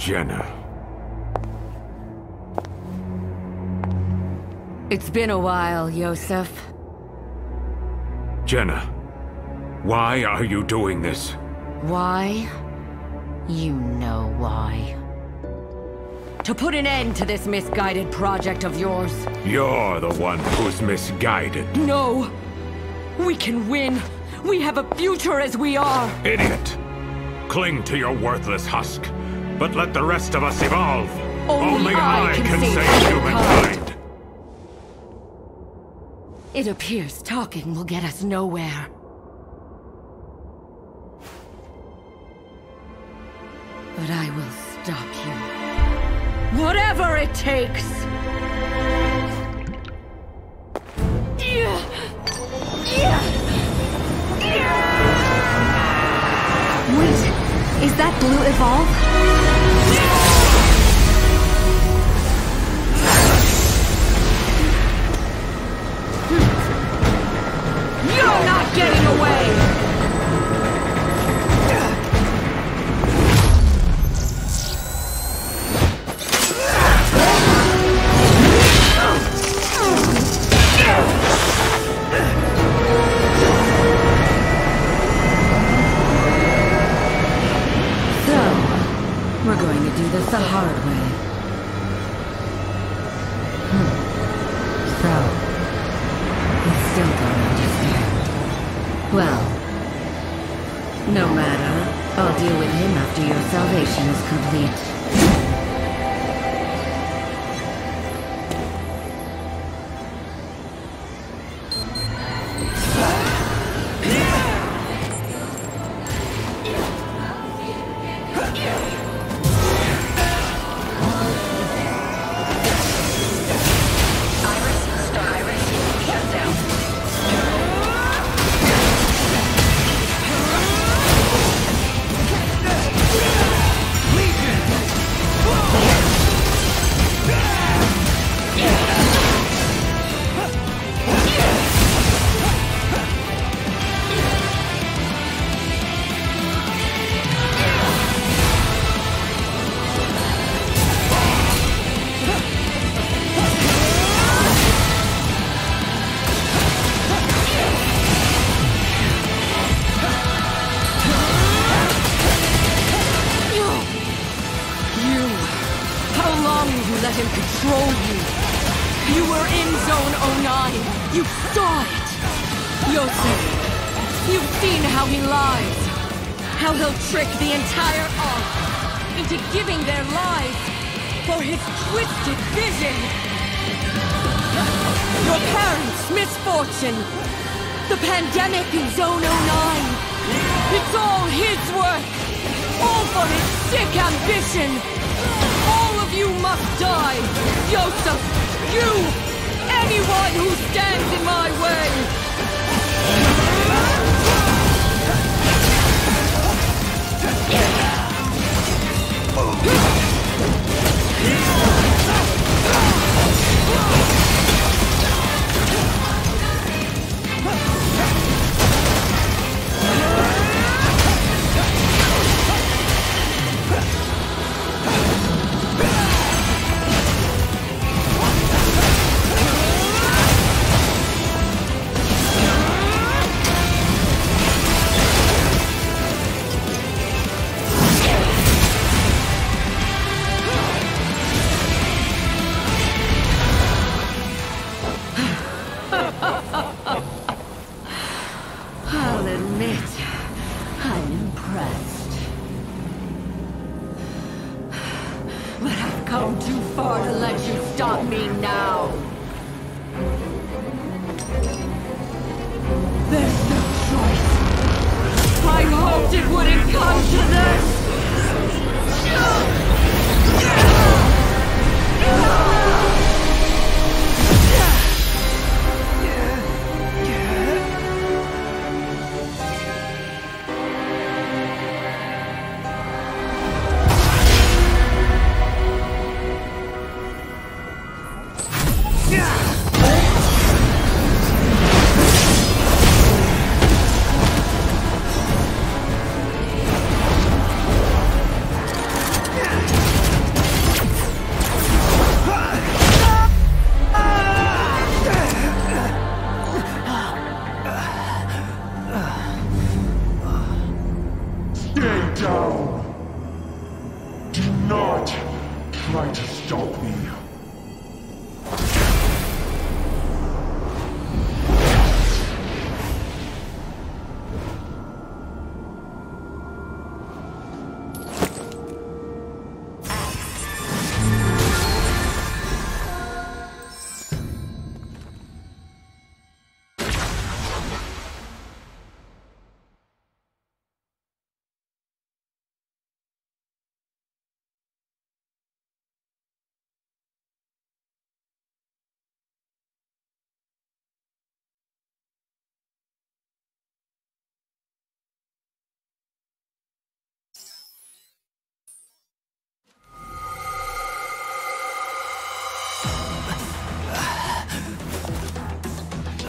Jena. It's been a while, Yoseph. Jena, why are you doing this? Why? You know why. To put an end to this misguided project of yours. You're the one who's misguided. No! We can win! We have a future as we are! Idiot! Cling to your worthless husk, but let the rest of us evolve! Only I can save humankind! It appears talking will get us nowhere. But I will stop you. Whatever it takes! Wait, is that blue evolve? You're not getting away! We're going to do this the hard way. So, you still don't understand. Well, no matter. I'll deal with him after your salvation is complete. Let him control you. You were in Zone 09. You saw it. Yoseph, you've seen how he lies. How he'll trick the entire Ark into giving their lives for his twisted vision. Your parents' misfortune. The pandemic in Zone 09. It's all his work. All for his sick ambition. All of you must die! Yoseph! You! Anyone who stands in my way!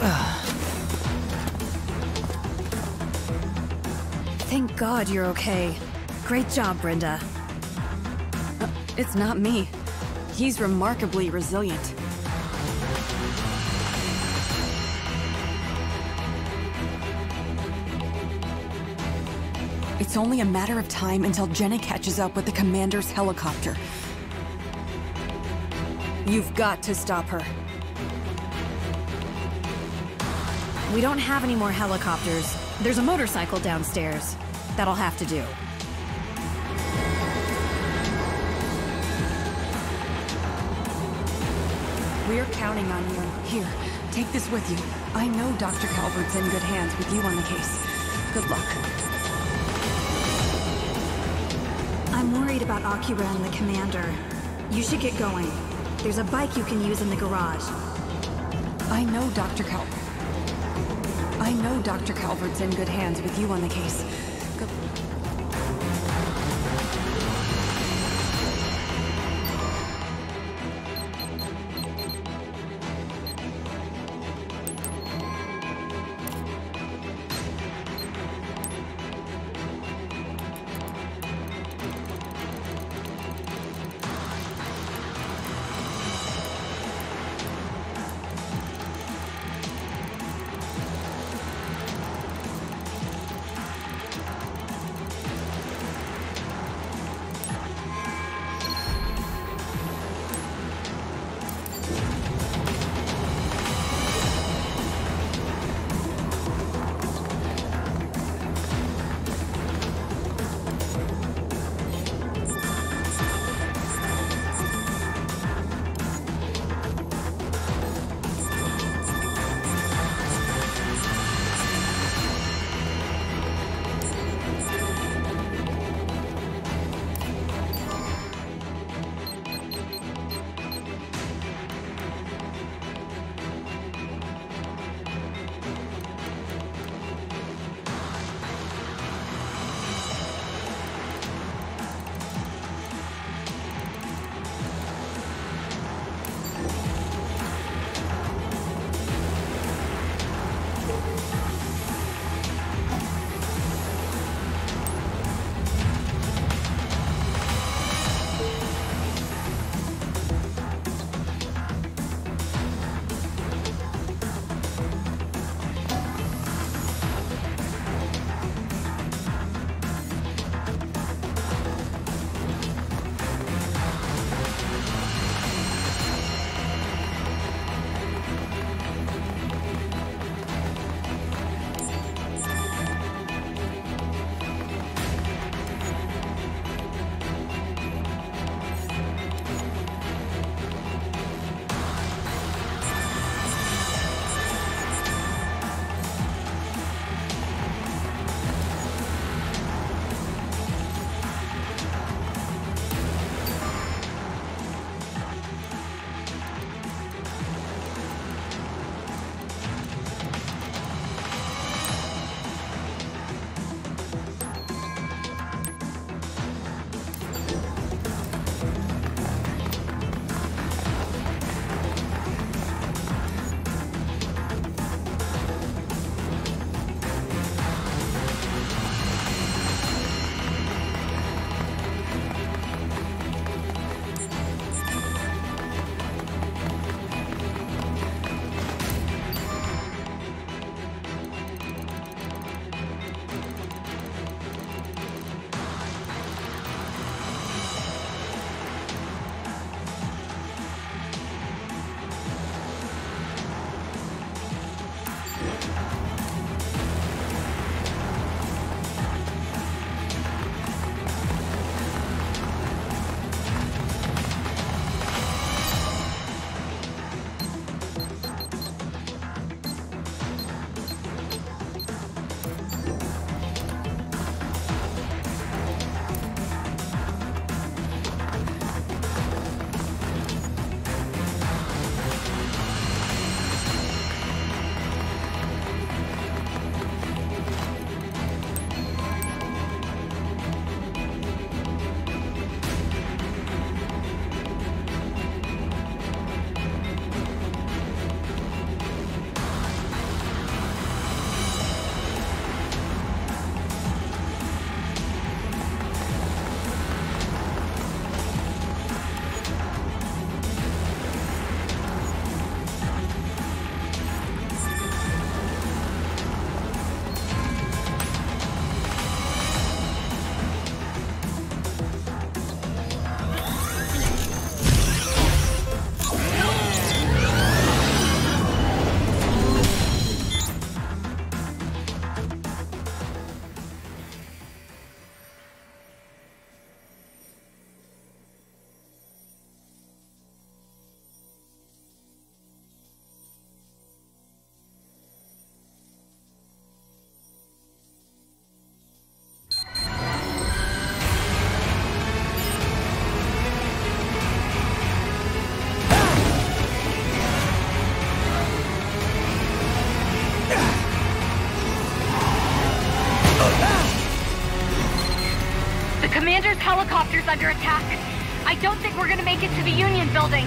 Thank God you're okay. Great job, Brenda. It's not me. He's remarkably resilient. It's only a matter of time until Jena catches up with the commander's helicopter. You've got to stop her. We don't have any more helicopters. There's a motorcycle downstairs. That'll have to do. We're counting on you. Here, take this with you. I know Dr. Calvert's in good hands with you on the case. Good luck. I'm worried about Akira and the commander. You should get going. There's a bike you can use in the garage. I know Dr. Calvert's in good hands with you on the case. Good. helicopter's under attack. I don't think we're gonna make it to the Union building.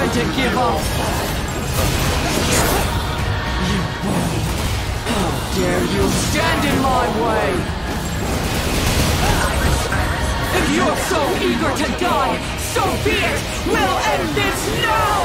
going to give up. You won't. How dare you stand in my way? If you're so eager to die, so be it! We'll end this now!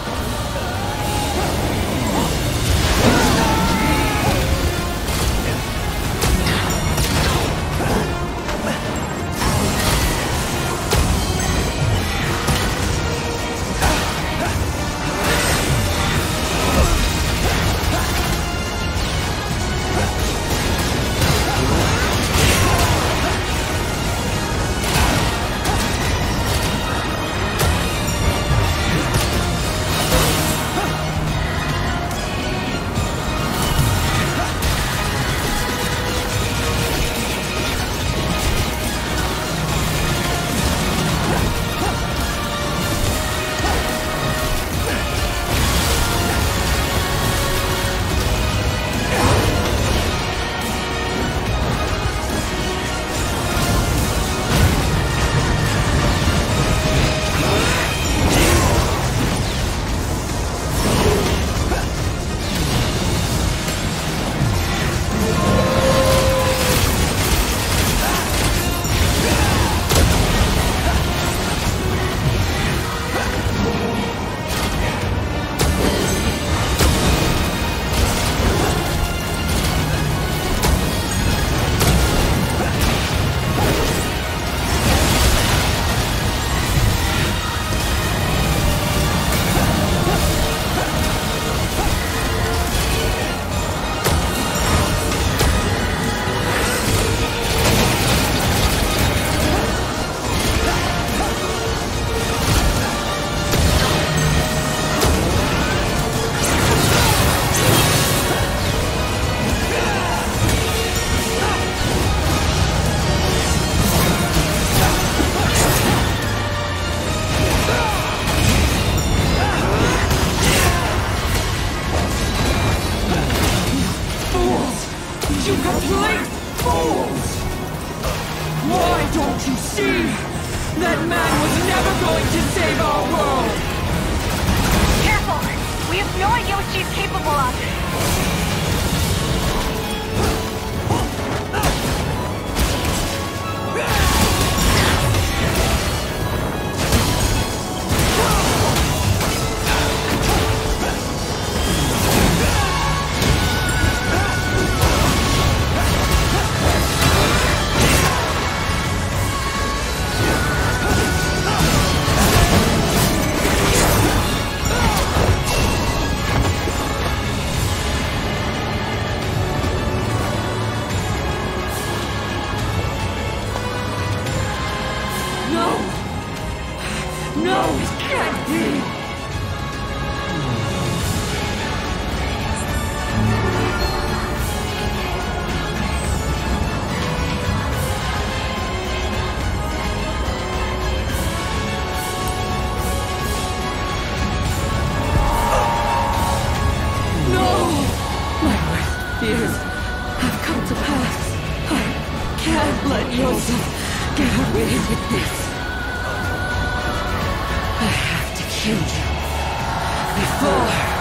Yoseph, get away with this. I have to kill you before...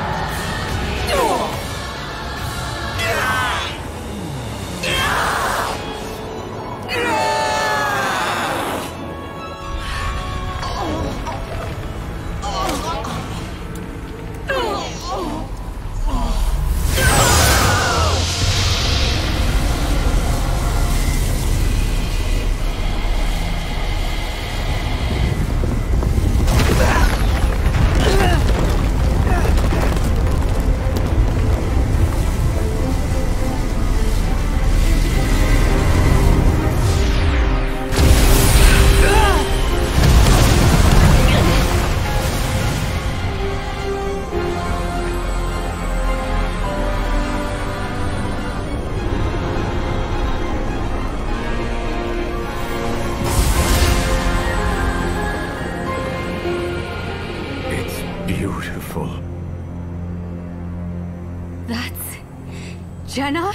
Jena?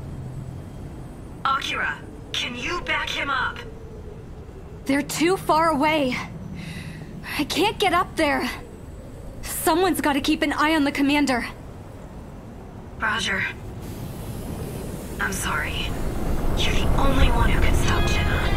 Akira, can you back him up? They're too far away. I can't get up there. Someone's gotta keep an eye on the commander. Roger. I'm sorry. You're the only one who can stop Jena.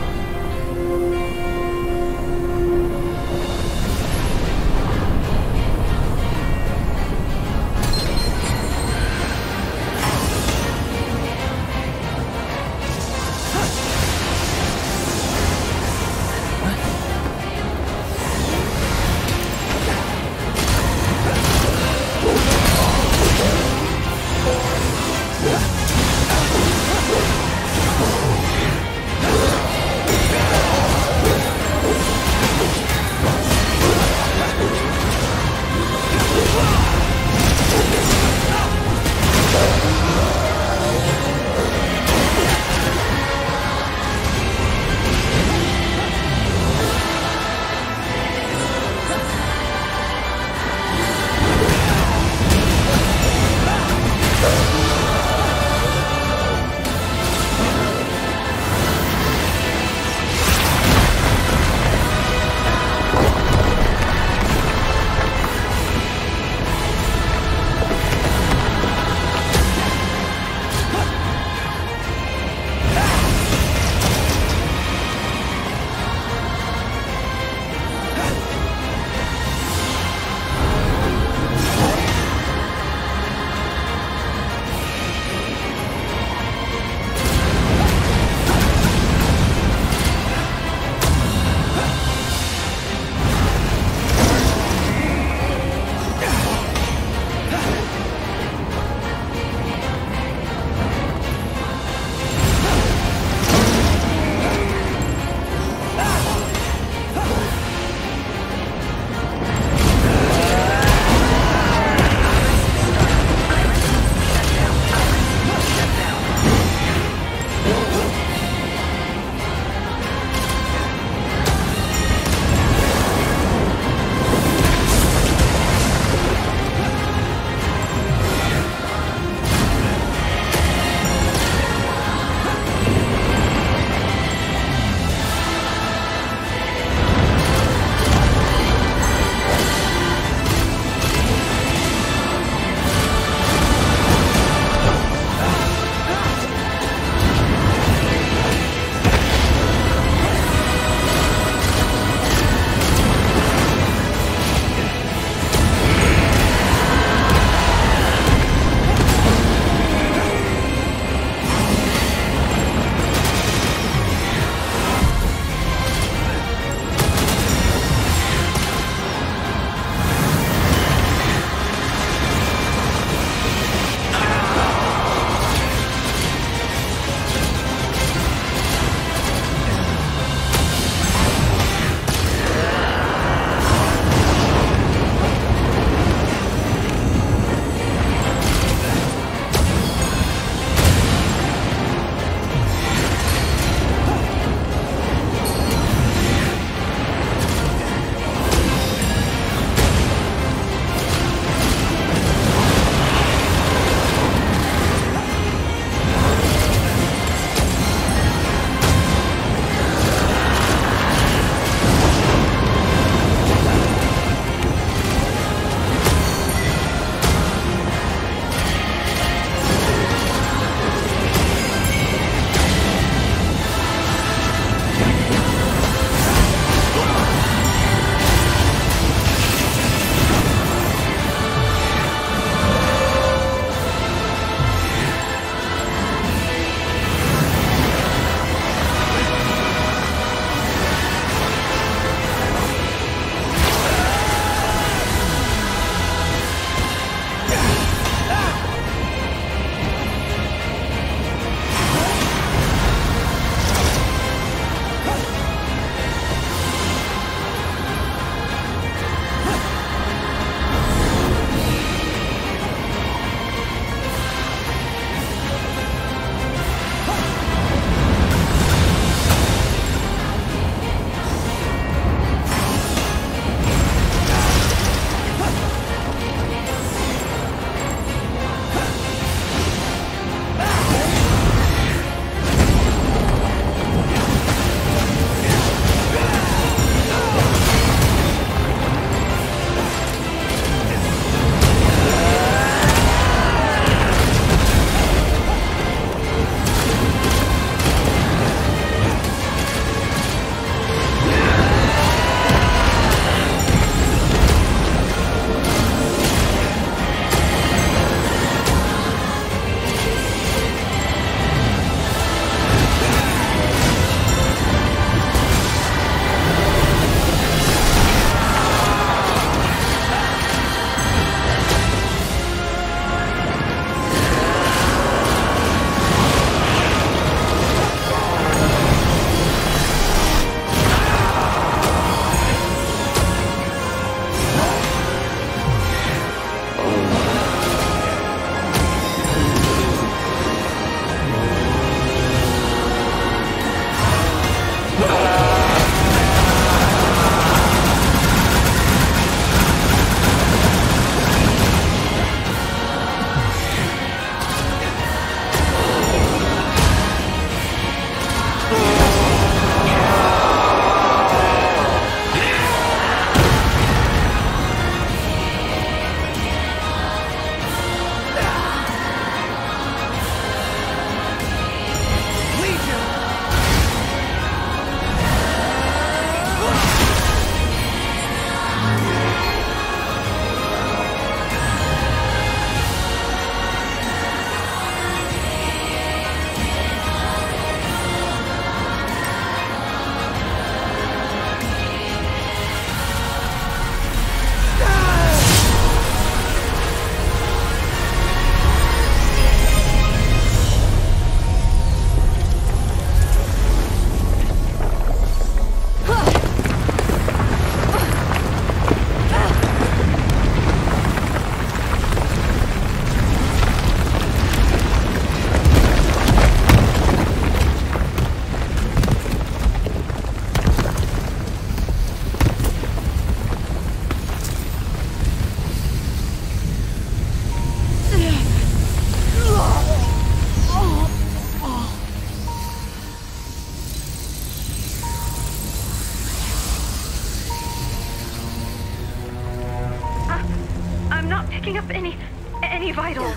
picking up any vitals.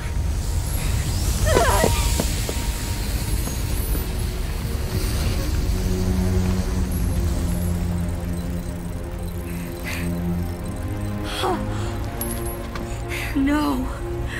No.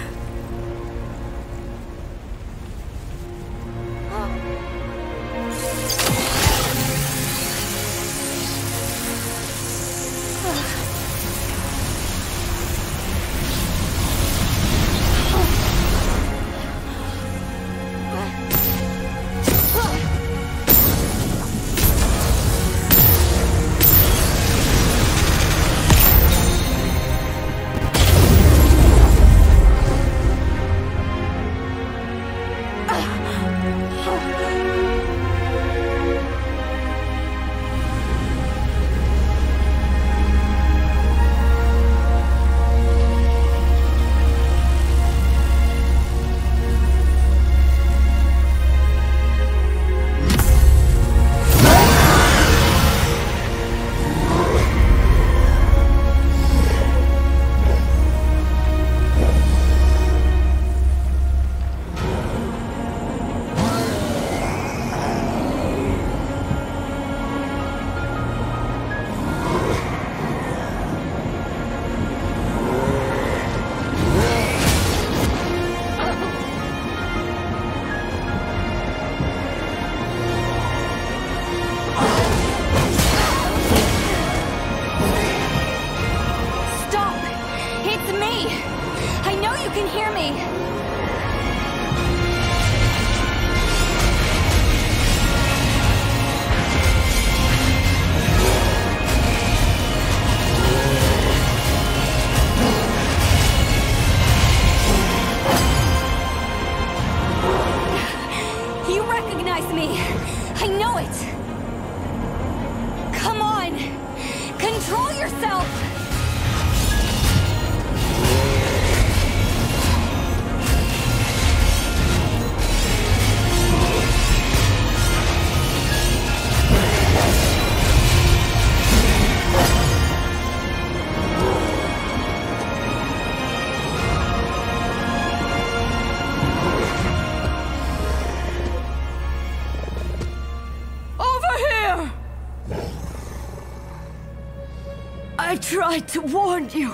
I tried to warn you,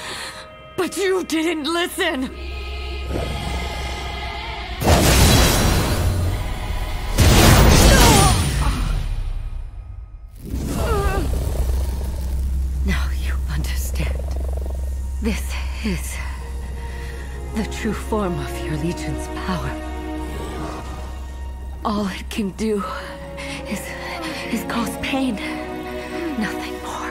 but you didn't listen. Now you understand. This is the true form of your Legion's power. All it can do is cause pain. Nothing more.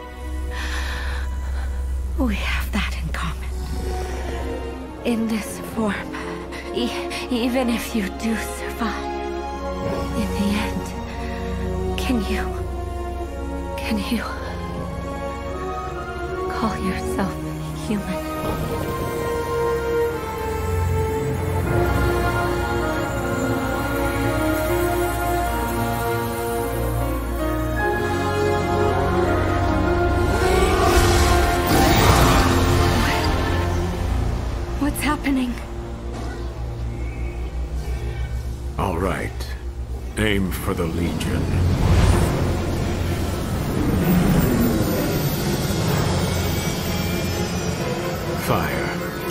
We have that in common. In this form, even if you do survive, in the end, can you call yourself human? What's happening? All right. Aim for the Legion. Fire.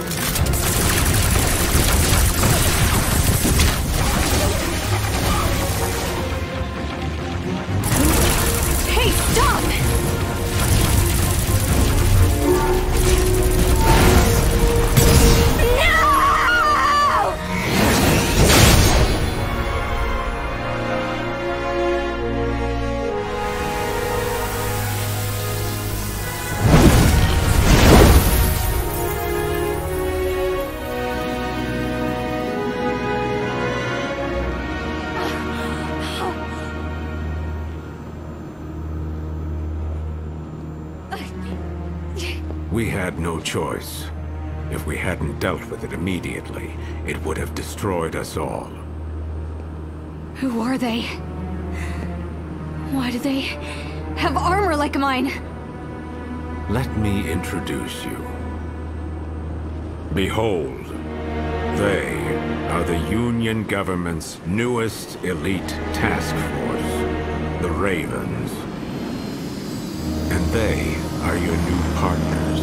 Hey, stop! We had no choice. If we hadn't dealt with it immediately, it would have destroyed us all. Who are they? Why do they have armor like mine? Let me introduce you. Behold, they are the Union government's newest elite task force, the Ravens. And they are your new partners.